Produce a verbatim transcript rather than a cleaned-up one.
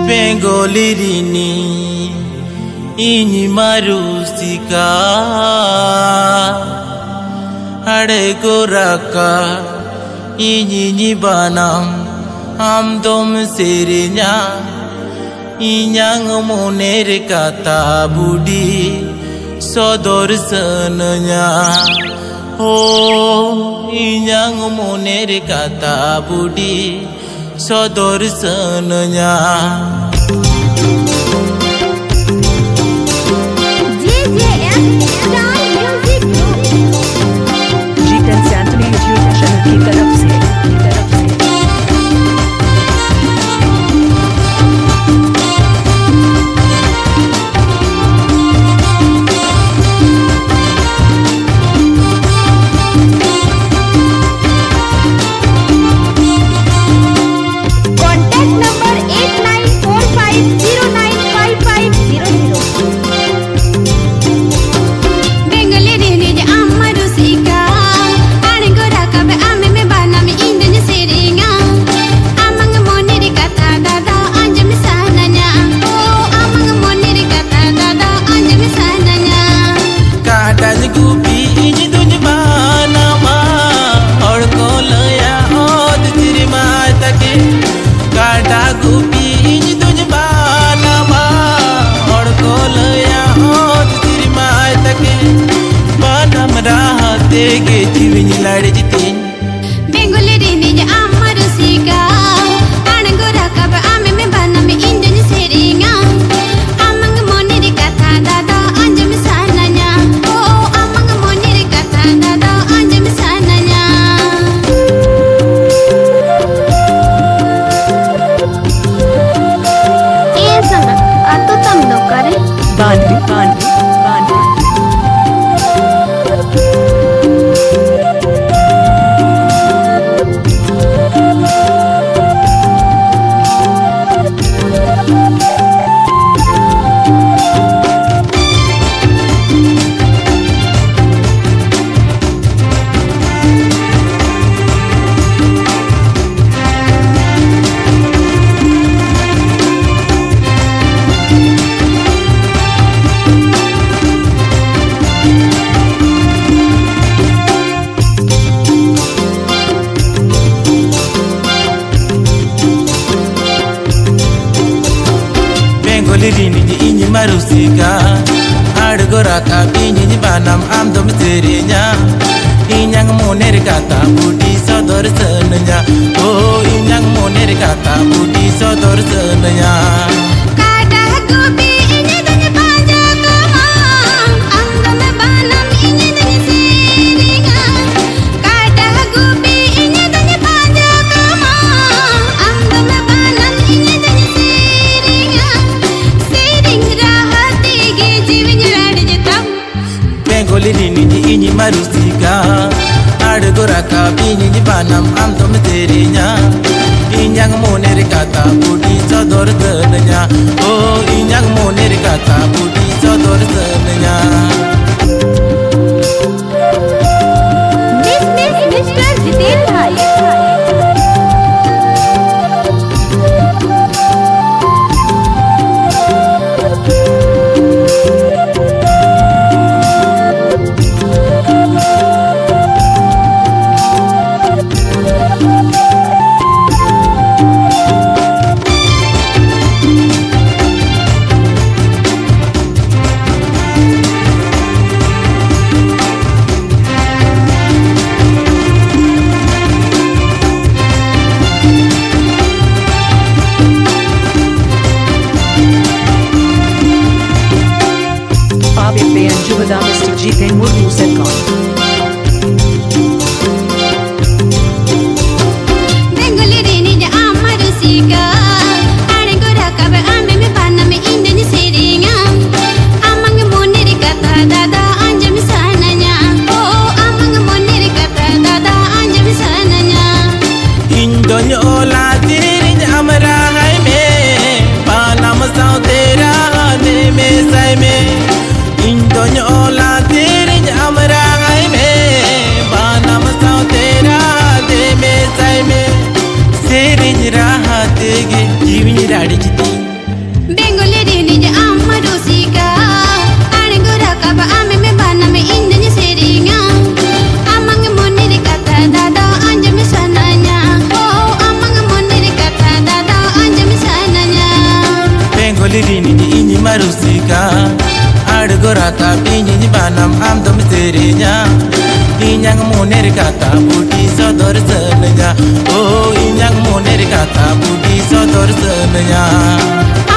Bengali rini ini marusika ade goraka ini ni banam am dom serinya inyang moner kata budi sodor senanya oh inyang moner kata budi sodor senanya. Ke jiwin lari jitin Bengali rini ja amar sika anangora kab ame me bana me indani seringa amang moni ri kata dada anjam sananya oh amang moni ri kata dada anjam sananya ye sana ato tam no kare bandi bandi bandi rini ini marusika adgora kabini ni banam am dom serinya inyang moner kata budi sodor senanya oh inyang moner kata budi sodor senanya kada gobi ini danya panja kamang am dom banam ini danya seringa kada gobi ini danya panja kamang am dom banam ini danya seringa Bengali rini ini marusika adgora kabini ni banam am dom serinya inyang moner kata budi sodor senanya oh inyang moner kata budi sodor senanya. Miss Miss Mister Jitin bhai Mister Jitin Murmu Setcon. Bengali rini ja amar sika anangora kab ame me bana me indani seringa amang moni ri kata dada anjam sananya oh amang moni ri kata dada anjam sananya Indonyo la teri amra hai me banam sao tera ne me sai me Indonyo la teri amra hai me banam sao tera de me sai me seri rahat ge jiwin radi jiti kata pinyi banam am dom serinya inyang moner kata budi sodor senenya oh inyang moner kata budi sodor senenya